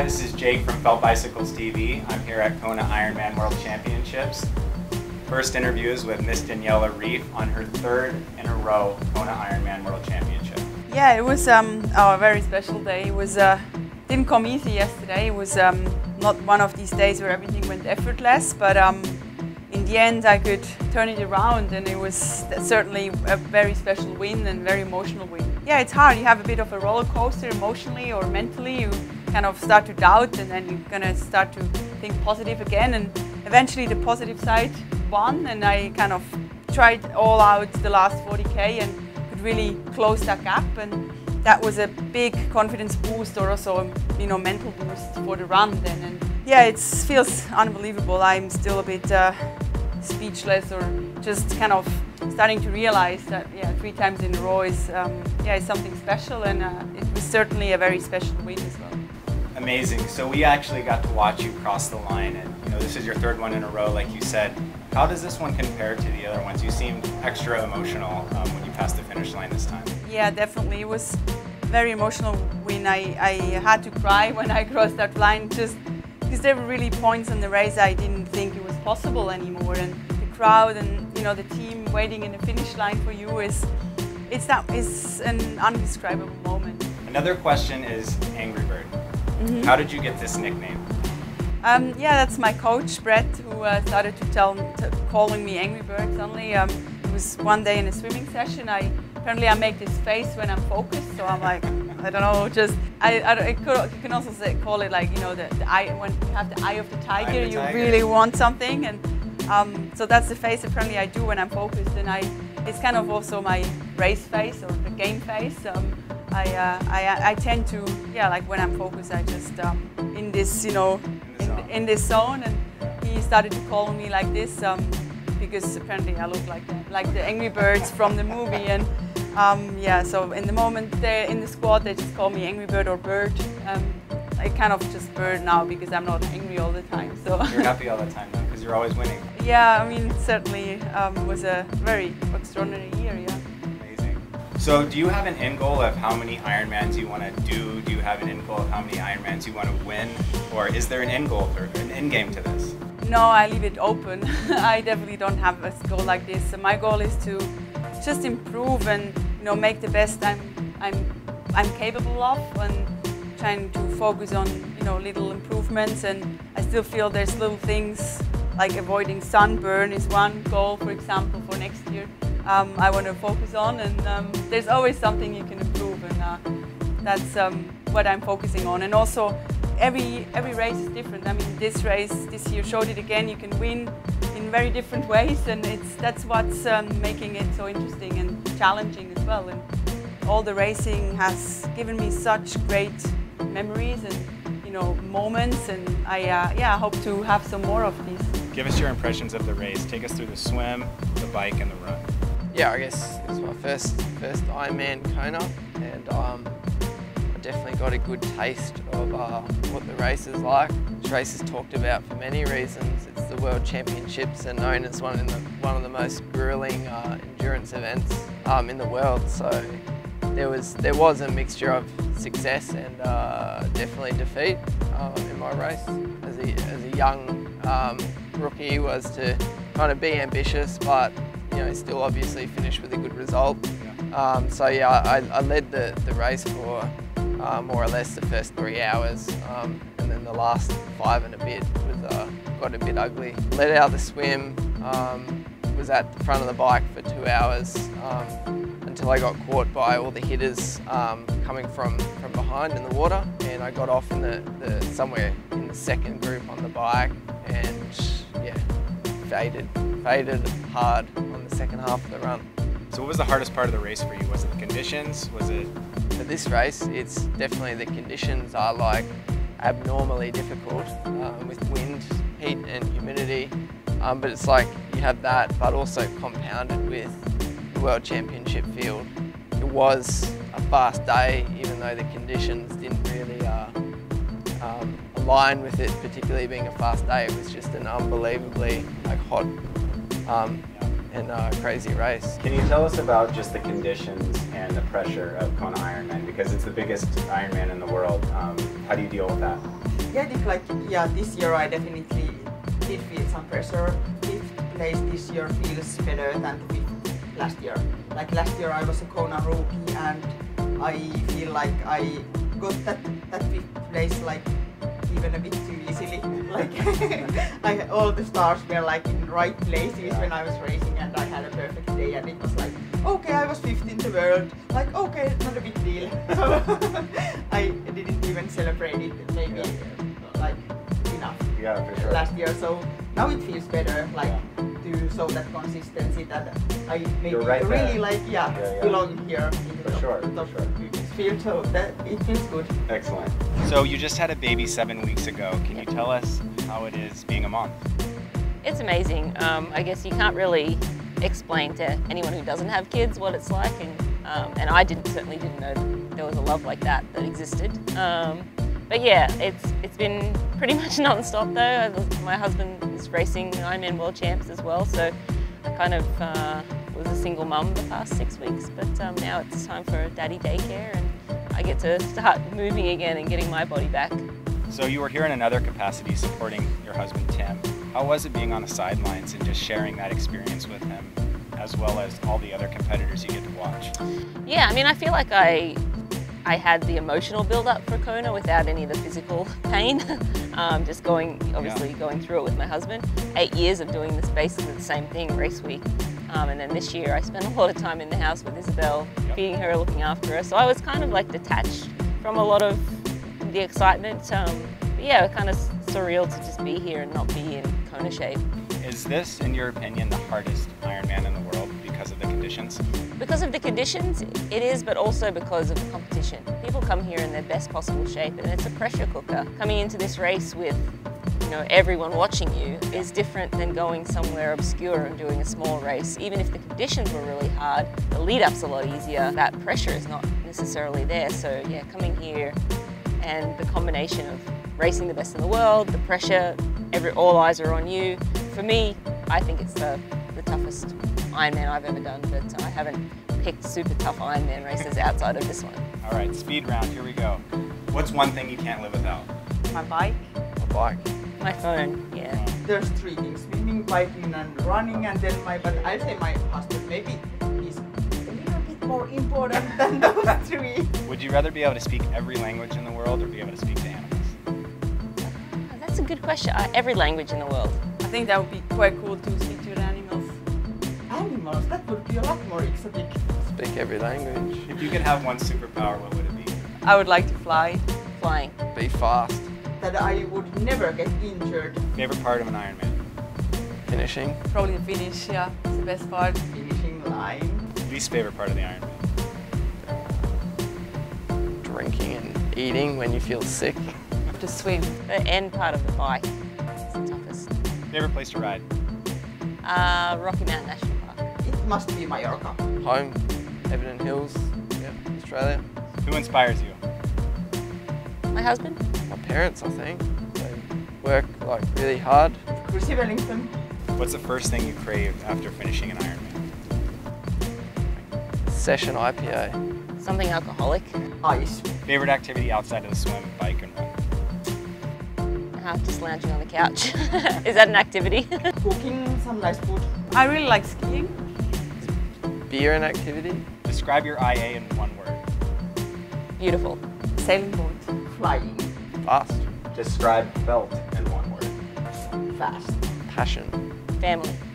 this is Jake from Felt Bicycles TV. I'm here at Kona Ironman World Championships. First interview is with Miss Daniela Ryf on her third in a row Kona Ironman World Championship. Yeah, it was a very special day. It was didn't come easy yesterday. It was not one of these days where everything went effortless, but in the end I could turn it around, and it was certainly a very special win and very emotional win. Yeah, it's hard. You have a bit of a roller coaster emotionally or mentally. You kind of start to doubt, and then you're gonna start to think positive again, and eventually the positive side won, and I kind of tried all out the last 40K and could really close that gap, and that was a big confidence boost, or also mental boost for the run then. And yeah, it feels unbelievable. I'm still a bit speechless, or just kind of starting to realize that 3 times in a row is is something special, and it was certainly a very special win as well. Amazing. So we actually got to watch you cross the line, and this is your third one in a row, like you said. How does this one compare to the other ones? You seemed extra emotional when you passed the finish line this time. Yeah, definitely. It was a very emotional win. I had to cry when I crossed that line, just because there were really points in the race I didn't think it was possible anymore, and the crowd and the team waiting in the finish line for you is an indescribable moment. Another question is Angry Bird. Mm-hmm. How did you get this nickname? Yeah, that's my coach, Brett, who started calling me Angry Bird suddenly. It was one day in a swimming session. Apparently I make this face when I'm focused, so I'm like, I don't know, just, you can also call it like, the eye, when you have the eye of the tiger, you really want something. And so that's the face apparently I do when I'm focused, and it's kind of also my race face or the game face. I tend to, like when I'm focused, I just in this, in this zone, and he started to call me like this because apparently I look like the Angry Birds from the movie, and so in the moment they're in the squad, they just call me Angry Bird or Bird. I kind of just Bird now because I'm not angry all the time. So you're happy all the time though, because you're always winning. Yeah, I mean, certainly was a very extraordinary year. Yeah. So do you have an end goal of how many Ironmans you want to do? Do you have an end goal of how many Ironmans you want to win? Or is there an end goal or an end game to this? No, I leave it open. I definitely don't have a goal like this. My goal is to just improve and make the best I'm capable of, and trying to focus on little improvements. And I still feel there's little things like avoiding sunburn is one goal, for example, for next year. I want to focus on, and there's always something you can improve, and that's what I'm focusing on. And also, every race is different. I mean, this race this year showed it again. You can win in very different ways, and that's what's making it so interesting and challenging as well. And all the racing has given me such great memories and moments, and I hope to have some more of these. Give us your impressions of the race. Take us through the swim, the bike, and the run. Yeah, I guess it was my first Ironman Kona, and I definitely got a good taste of what the race is like. This race is talked about for many reasons. It's the World Championships and known as one of the most grueling endurance events in the world. So there was a mixture of success and definitely defeat in my race. As a young rookie, was to kind of be ambitious, but still obviously finish with a good result. So yeah, I led the race for more or less the first 3 hours, and then the last 5 and a bit got a bit ugly. Let out the swim, was at the front of the bike for 2 hours until I got caught by all the hitters coming from behind in the water, and I got off in the somewhere in the second group on the bike, and yeah, faded hard on the second half of the run. So what was the hardest part of the race for you? Was it the conditions? Was it? For this race, it's definitely the conditions are like abnormally difficult with wind, heat and humidity. But it's like you have that, but also compounded with the World Championship field. It was a fast day, even though the conditions didn't really align with it, particularly being a fast day. It was just an unbelievably hot and crazy race. Can you tell us about just the conditions and the pressure of Kona Ironman, because it's the biggest Ironman in the world? How do you deal with that? Yeah, I think like, yeah, this year I definitely did feel some pressure. Fifth place this year feels better than the fifth last year. Like last year I was a Kona Rookie and I feel like I got that fifth place like even a bit too easily. Like all the stars were like in right places when I was racing and I had a perfect day and it was like, okay, I was fifth in the world. Like, okay, not a big deal. So I didn't even celebrate it maybe like enough for sure. last year. So now it feels better, like to show that consistency that I maybe right really there. like belong here in the top field. So that it feels good. Excellent. So you just had a baby 7 weeks ago. Can you tell us how it is being a mom? It's amazing. I guess you can't really explain to anyone who doesn't have kids what it's like, and I certainly didn't know there was a love like that existed. But yeah, it's been pretty much non-stop though. My husband is racing Ironman World Champs as well, so I kind of was a single mum the past 6 weeks, but now it's time for daddy daycare and I get to start moving again and getting my body back. So you were here in another capacity supporting your husband Tim. How was it being on the sidelines and just sharing that experience with him, as well as all the other competitors you get to watch? Yeah, I mean, I feel like I had the emotional build-up for Kona without any of the physical pain. Just obviously going through it with my husband. 8 years of doing this basically the same thing, race week. And then this year I spent a lot of time in the house with Isabel, feeding her, looking after her. So I was kind of like detached from a lot of the excitement. But yeah, kind of surreal to just be here and not be in Kona shape. Is this, in your opinion, the hardest Ironman in the world because of the conditions? Because of the conditions, it is, but also because of the competition. People come here in their best possible shape and it's a pressure cooker. Coming into this race with everyone watching you is different than going somewhere obscure and doing a small race. Even if the conditions were really hard, the lead-up's a lot easier. That pressure is not necessarily there. So yeah, coming here and the combination of racing the best in the world, the pressure, all eyes are on you. For me, I think it's the toughest Ironman I've ever done, but I haven't picked super tough Ironman races outside of this one. All right, speed round, here we go. What's one thing you can't live without? My bike. My bike. My phone, yeah. There's 3 things: swimming, biking, and running. And then but I'd say my husband maybe is a little bit more important than those 3. Would you rather be able to speak every language in the world or be able to speak to animals? That's a good question. Every language in the world. I think that would be quite cool to speak to the animals. Animals, that would be a lot more exotic. Speak every language. If you could have one superpower, what would it be? I would like to fly. Flying. Be fast. That I would never get injured. Favorite part of an Ironman? Finishing. Probably the finish, yeah, it's the best part. Finishing line. Least favorite part of the Ironman? Drinking and eating when you feel sick. To swim. The end part of the bike is the toughest. Favorite place to ride? Rocky Mountain National Park. It must be Mallorca. Home. Everton Hills. Yeah, Australia. Who inspires you? My husband? My parents, I think. They work like really hard. Chrissy Wellington. What's the first thing you crave after finishing an Ironman? Session IPA. Something alcoholic. Ice. Favorite activity outside of the swim, bike, and run? Just lounging on the couch. Is that an activity? Cooking some nice food. I really like skiing. Beer and activity. Describe your IA in one word. Beautiful. Sailing boat. Flying. Fast. Describe felt in one word. Fast. Passion. Family.